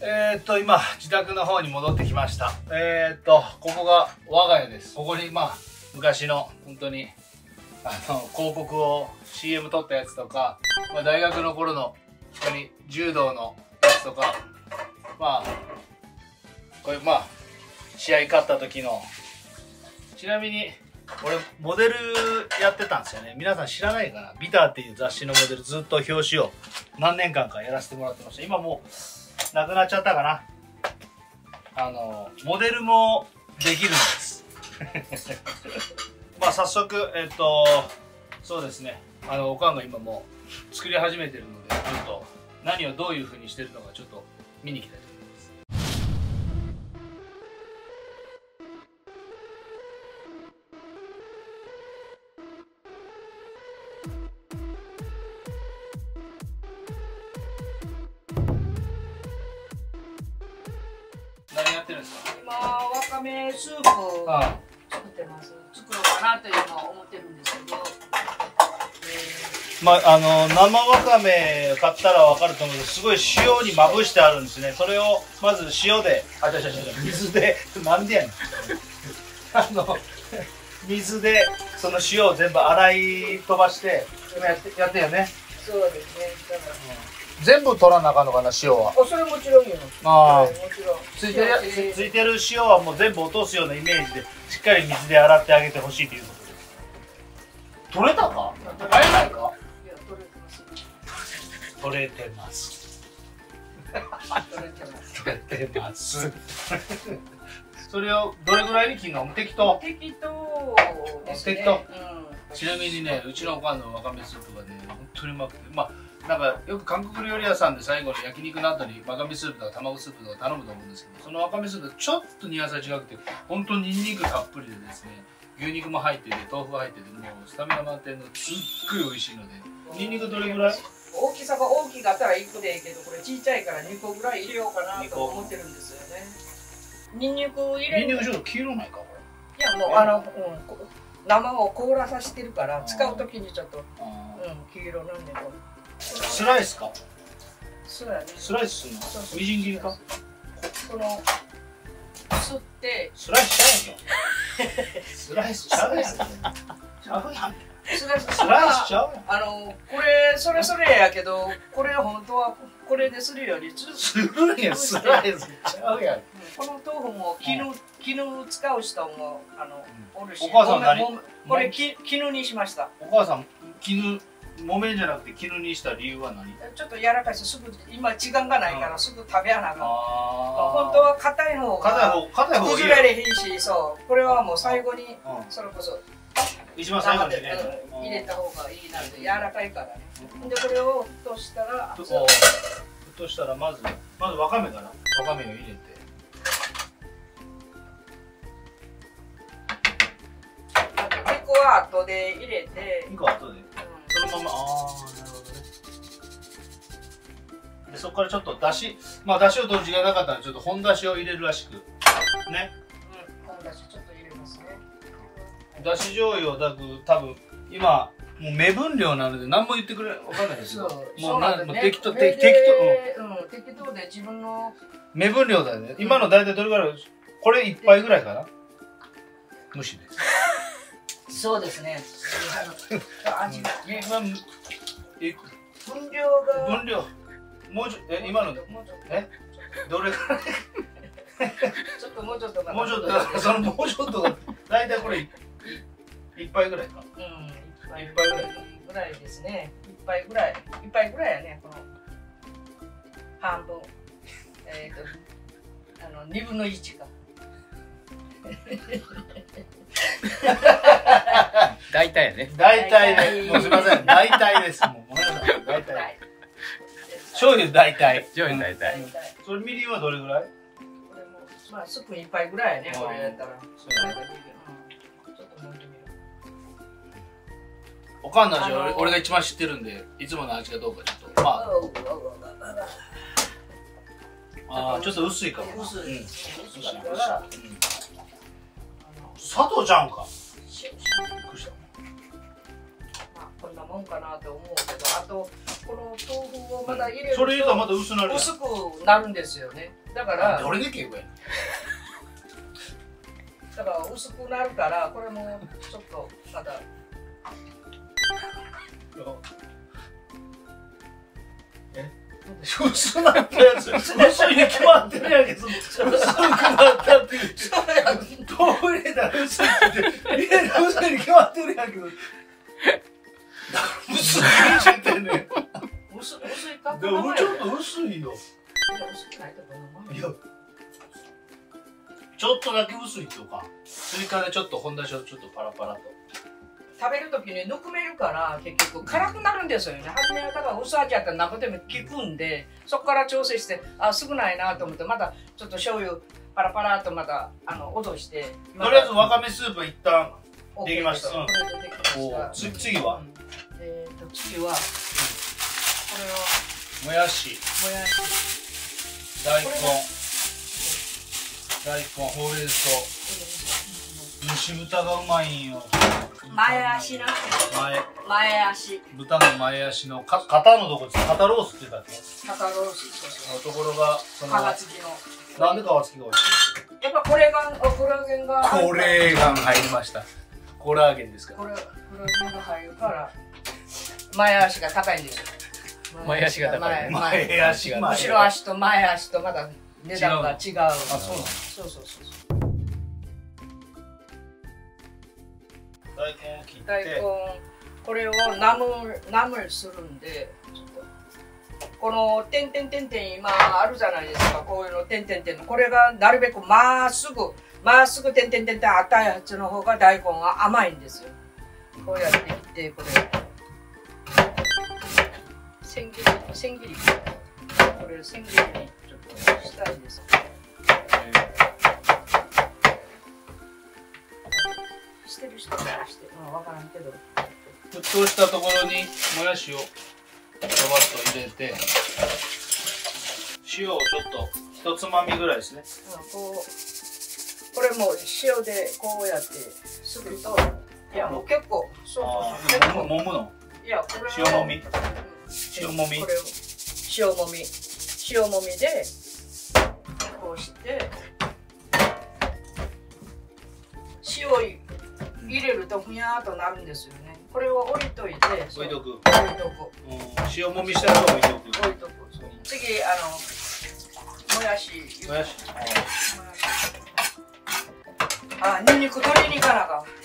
今、自宅の方に戻ってきました。ここが我が家です。ここに、昔の、本当に、広告を CM 撮ったやつとか、大学の頃の、本当に柔道のやつとか、これ、試合勝った時の、ちなみに、俺、モデルやってたんですよね。皆さん知らないかな？ビターっていう雑誌のモデル、ずっと表紙を何年間かやらせてもらってました。今もう、なくなっちゃったかな。モデルもできるんです。早速、そうですね。おかんが今もう作り始めてるので、ちょっと何をどういう風にしてるのかちょっと見に行きたいと思います。何やってるんですか？ 今わかめスープを作ってます。作ろうかなというのは思ってるんですけど、 生わかめ買ったら分かると思うけど、すごい塩にまぶしてあるんですね。それをまず塩で、水で、なんでやねん。水でその塩を全部洗い飛ばしてやってよね。 そうですね。だから全部取らなあかんのかな、塩は。 それもちろんよ。 もちろん。 ついてる塩はもう全部落とすようなイメージでしっかり水で洗ってあげてほしいということです。取れたか？取れないか？ いや、取れてます。 取れてます。取れてます。それをどれぐらいに切るの？適当ですね。適当。ちなみにね、うちのおかんのわかめスープがね、本当にうまくて、なんかよく韓国料理屋さんで最後に焼肉の後にわかめスープとか卵スープとか頼むと思うんですけど、そのわかめスープがちょっとニュアンスが違くて、本当にニンニクたっぷりでですね、牛肉も入ってて、豆腐も入ってて、もうスタミナ満点のすっごい美味しいので、ニンニクどれぐらい？ 大きさが大きかったら1個でいいけど、これちっちゃいから2個ぐらい入れようかなと思ってるんですよね。ニンニク入れる。 ニンニクちょっと黄色ないかこれ？ いやもう生を凍らさせてるから使うときにちょっと黄色なんでこう。 スライスか？ そうやね。 スライスするの？みじん切りか？ この吸ってスライスちゃうやん。スライスちゃうやん。ちゃうやん。 スライスちゃうやん。 これそれやけど、これ本当はこれでするよりするやん。スライスちゃうやん。 この豆腐も絹使う人もおるし、 お母さん何？ これ絹にしました。 お母さん絹木綿じゃなくて絹にした理由は何？ ちょっと柔らかいし、すぐ今時間がないからすぐ食べやなあかん。本当は硬い方が崩れれへんし、そうこれはもう最後にそれこそ一番最後に入れた方がいいなって柔らかいからね。でこれを沸騰したらまずわかめからわかめを入れて。 2個は後で入れて。 2個後で。そのまま、なるほどね。で、そこからちょっとだしを取る時間なかったら、ちょっと本だしを入れるらしく。ね。 本だしちょっと入れますね。 だし醤油を多分、今、もう目分量なので、何も言ってくれ、わかんないですけど。もう適当で自分の。 目分量だよね。今の大体どれぐらい？これ1杯ぐらいかな？無視です。 そうですね。味が。 分量。もうちょっと、今ので。どれぐらい？ ちょっともうちょっと。 もうちょっと、そのもうちょっとが、大体これ1杯ぐらいか。1杯ぐらいですね。1杯ぐらいやね、この半分。2分の1か。 大体やね。 大体ね。もうすみません。大体です。もうごめんなさい。大体。醤油大体。それみりんはどれぐらい？ これもスプーン1杯ぐらいやね。これやったら。ちょっと飲んでみる。 おかんの味は俺が一番知ってるんで、いつもの味かどうかちょっとちょっと薄いかも。 薄い。 砂糖ちゃうんか。 こんなもんかなと思うけど、あとこの豆腐をまだ入れると、 それ入れたらまた薄なるやん。 薄くなるんですよね。だからどれで敬語やねん。 だから薄くなるから、これもちょっとまだ薄なったやつ、薄いに決まってるやんけど、薄くなったっていう。豆腐入れたら薄いって言って、入れたら薄いに決まってるやんけど。薄いって言ってんねん。 薄いか。 でもちょっと薄いよ。 薄くないと思う。 いや、ちょっとだけ薄いとか。追加でちょっと本だしをちょっとパラパラと。 食べるときにぬくめるから結局辛くなるんですよね。初めはだから薄味やったら何個でも効くんで、そこから調整して、あ、少ないなと思って、またちょっと醤油パラパラとまた落して。 とりあえずわかめスープ一旦できました。 これでできました。 次は次は、こもやし、大根、ほうれん草、蒸し豚がうまいんよ。 前足な。前足。 豚の前足の肩のとこです。肩ロースって言ったっけ？ 肩ロース。 のところがその皮付きの。 なんで皮付きが美味しい？ やっぱコレーゲンが。 コレーゲン入りました。コラーゲンですか？ コレーゲンが入るから前足が高いんですよ。 前足が高い。前足が高い。 後ろ足と前足とまだ値段が違う。あ、 そうなの？そう。大根を切って。 大根、これをナムするんで、ちょっとこの点々今あるじゃないですか。こういうの点々これがなるべくまっすぐ点々あったやつの方が大根は甘いんですよ。こうやって切ってこれ千切りこれ千切りにちょっとしたいです。してる人はして分からんけど、 沸騰したところにもやしをドバッと入れて、塩をちょっと一つまみぐらいですね。 これも塩でこうやってすると、いやもう結構結構揉むの？いやこれ塩もみ。塩もみ。 これを塩もみでこうして塩入れるとふにゃーっとなるんですよね。これを置いといて。 置いとく。塩もみしたら置いとく。 次もやし。あ、ニンニク取りに行かなあかん。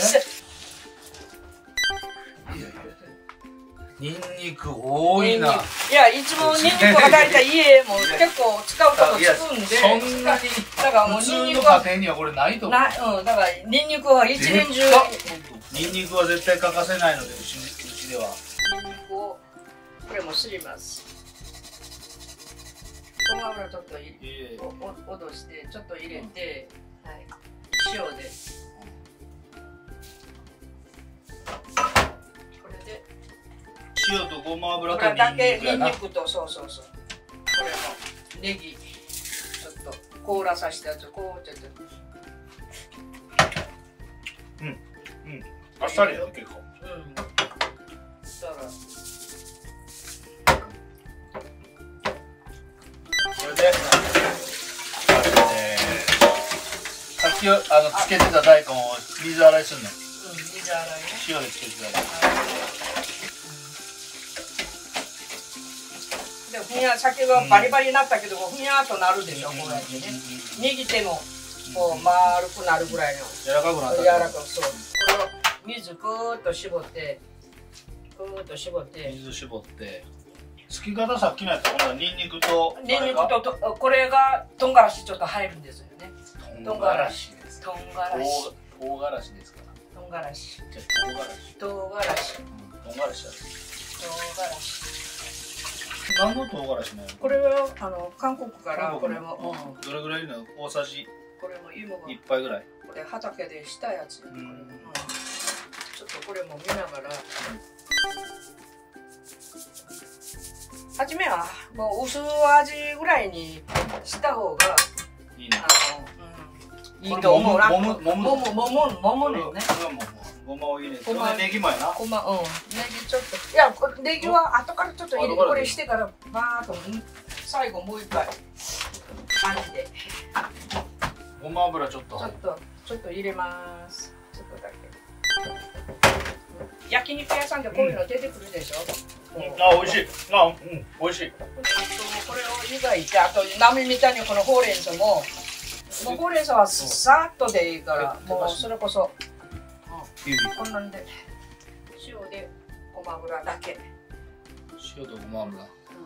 ニンニク多いな。 いや、いつもニンニクが大体家も結構使うとこつくんで、 そんなにだからもう普通の家庭にはこれないと思う。 だからニンニクは一年中ニンニクは絶対欠かせないので、うちではニンニクをこれもすります。ごま油ちょっと落としてちょっと入れて、塩でこれで塩とごま油とニンニクとそうこれもネギちょっと凍らさしたやつこうちょっとあっさりよ結構。 だからこれでさっきつけてた大根を水洗いするの。 水洗いね。 塩でつけてたら。 でふにゃ先がバリバリになったけどふにゃっとなるでしょ、こうやってね。握ってもこう丸くなるぐらいの。 柔らかくなった。 柔らかくそう。これを水ぐーっと絞って水絞って。つき方さっきのやつはニンニクとこれが唐辛子ちょっと入るんですよね。 唐辛子です。 唐辛子。 唐辛子ですから。 唐辛子。 じゃ唐辛子。 何の唐辛子なの？ これは韓国からこれもどれぐらいの大さじ？ これも芋が 1杯ぐらい。 これ畑でしたやつ。ちょっとこれも見ながら。初めはもう薄味ぐらいにした方がいいな。いいと思うな。もむね。 ごまを入れて、ネギもやな。 ネギちょっと、いや、ネギは後からちょっと入れて、これしてからバーっと最後もう一回感じで。 ごま油ちょっと入れます。ちょっとだけ。焼肉屋さんでこういうの出てくるでしょ。 あ、美味しい。美味しい。 これを湯がいて、あと波みたいにこのほうれん草もほうれん草はさっとでいいから、もうそれこそこんなんで塩でごま油だけ。 塩とごま油。こ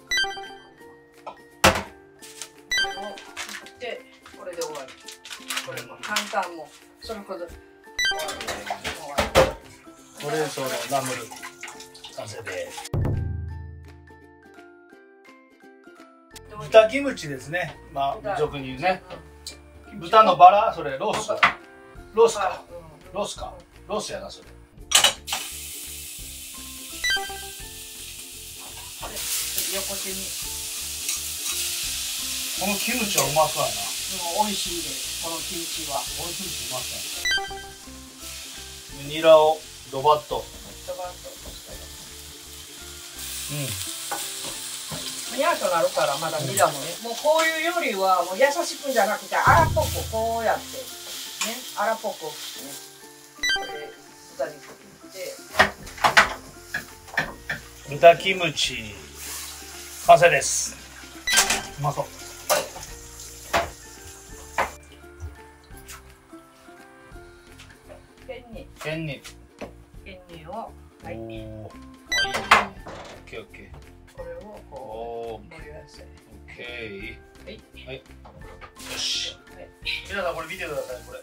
れを振ってこれで終わり。これも簡単、もうそれこそ終わり。 ほうれん草のナムル完成です。豚キムチですね。まあ俗に言うね。豚のバラ、それロースか。ロースやなそれ。 横手に。 このキムチはうまそうやな。 美味しいです。このキムチは。 このキムチうまそうやな。ニラをドバッと。 ニャーとなるからまだニラもね、もうこういう料理はもう優しくじゃなくて荒っぽくこうやってね、荒っぽくね、これ豚肉で豚キムチ完成です。うまそう。ケンニを、はい。いいね。オッケーオッケー。 これをこう盛り合わせ。 オッケー。はい。よし。皆さんこれ見てください。これ。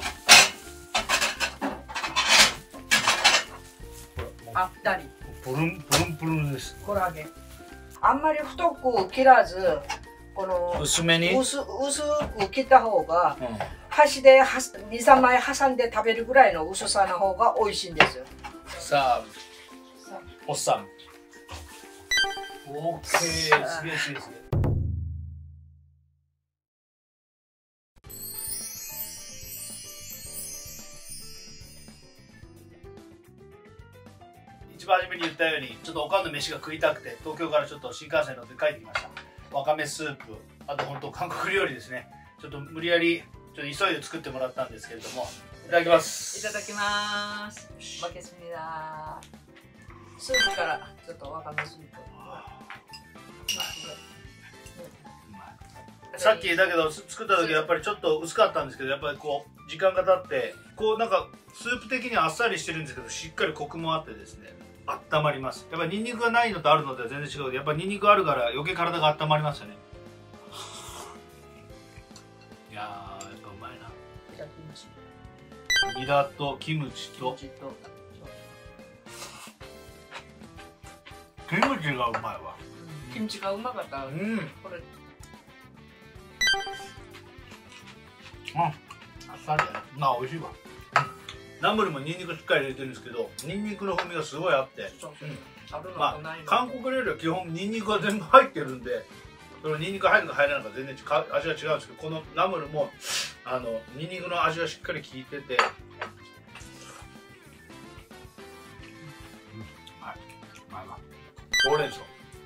あったり。 プルンプルンです。 コラーゲン。あんまり太く切らず、この薄めに薄く切った方が、箸で2、3枚挟んで食べるぐらいの薄さの方が美味しいんですよ。 さあ、おっさん。オッケー、すげえすげえすげえ。一番初めに言ったように、ちょっとおかんの飯が食いたくて、東京からちょっと新幹線乗って帰ってきました。わかめスープ、あと本当韓国料理ですね。ちょっと無理やりちょっと急いで作ってもらったんですけれども、いただきます。 いただきます。負けすみだ。スープからちょっとわかめスープ。 さっきだけど作った時やっぱりちょっと薄かったんですけど、やっぱりこう時間が経ってこうなんかスープ的にはあっさりしてるんですけど、しっかりコクもあってですね、温まります。やっぱりニンニクがないのとあるのでは全然違う。やっぱりニンニクあるから余計体が温まりますよね。いやー、やっぱうまいな。ニラとキムチとキムチがうまいわ。 キムチがうまかった。これあっさりやな。美味しいわ。ナムルもニンニクしっかり入れてるんですけど、ニンニクの風味がすごいあって、まあ韓国料理は基本ニンニクが全部入ってるんで、そのニンニク入るか入らないか全然味が違うんですけど、このナムルもニンニクの味がしっかり効いてて、ほうれん草。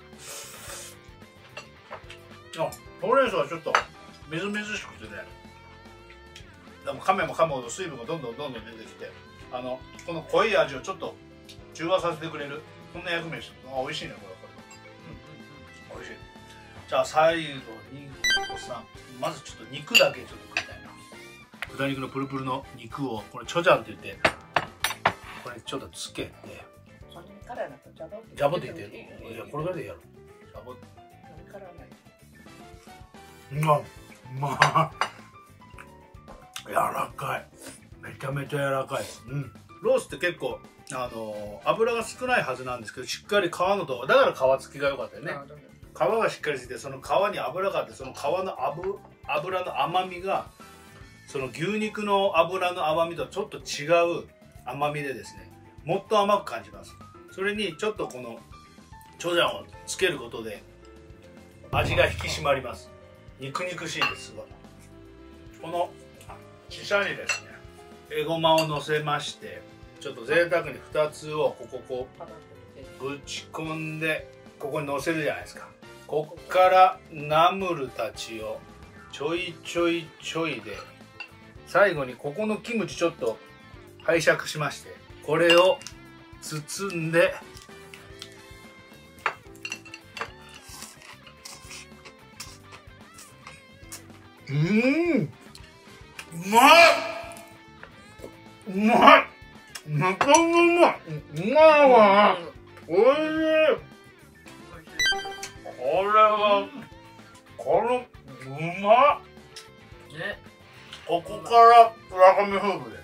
ほうれん草はちょっとみずみずしくてね、でも噛めば噛むほど水分がどんどん出てきて、この濃い味をちょっと中和させてくれる、そんな役目です。美味しいねこれ。美味しい。じゃあ最後におさん、まずちょっと肉だけちょっと食いたいな。豚肉のプルプルの肉をこれチョジャンって言って、これちょっとつけて。ジャボって言って、いやこれからでやろう。ジャボ。うまい。柔らかい。めちゃめちゃ柔らかい。ロースって結構油が少ないはずなんですけど、しっかり皮のと、だから皮付きが良かったよね。皮がしっかりしてて、その皮に油があって、その皮の油の甘みがその牛肉の油の甘みとはちょっと違う甘みでですね、もっと甘く感じます。それにちょっとこのチョジャンをつけることで味が引き締まります。肉々しいです。すごい。このシシャにですね、エゴマをのせまして、 ちょっと贅沢に2つをこうぶち込んでここに乗せるじゃないですか。こっからナムルたちをちょいちょいちょいで、最後にここのキムチちょっと拝借しまして、これを包んで、うまいうまい、めっちゃうまい、うまいわ、おいしい。これはこのうまっね。ここからわかめ夫婦です。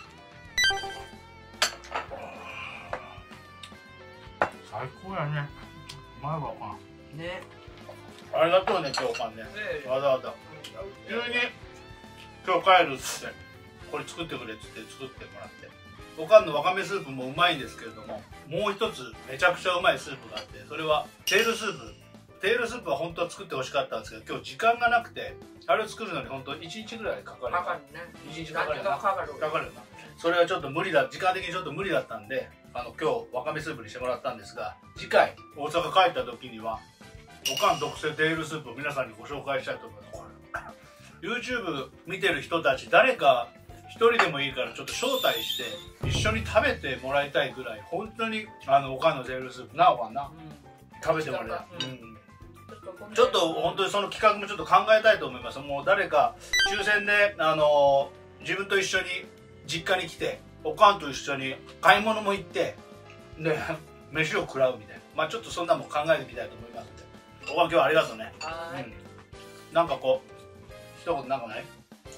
最高やね。うまいわかんね。ありがとうね今日かんね、わざわざ急に今日帰るっつってこれ作ってくれっつって作ってもらって、おかんのわかめスープもうまいんですけれども、もう一つめちゃくちゃうまいスープがあって、それはテールスープ。テールスープは本当は作ってほしかったんですけど、今日時間がなくて、あれを作るのに本当1日ぐらいかかる。かかるね。1日かかるな。かかるな。それはちょっと無理だ、時間的にちょっと無理だったんで、今日わかめスープにしてもらったんですが、次回大阪帰った時にはおかん特製テールスープを皆さんにご紹介したいと思います。YouTube 見てる人たち誰か一人でもいいからちょっと招待して一緒に食べてもらいたいぐらい、本当におかんのテールスープなおかんな、食べてもらいたい。ちょっと本当にその企画もちょっと考えたいと思います。もう誰か抽選で自分と一緒に実家に来ておかんと一緒に買い物も行ってで飯を食らうみたいな、まあちょっとそんなもん考えてみたいと思いますので、おかん今日はありがとうね。なんかこう一言なんかない？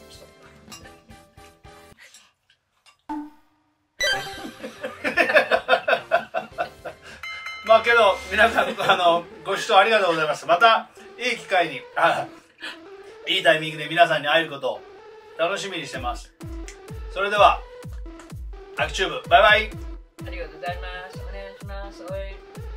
まあけど皆さんご視聴ありがとうございます。またいい機会にいいタイミングで皆さんに会えることを楽しみにしてます。それではアキチューブバイバイ。 ありがとうございます。お願いします。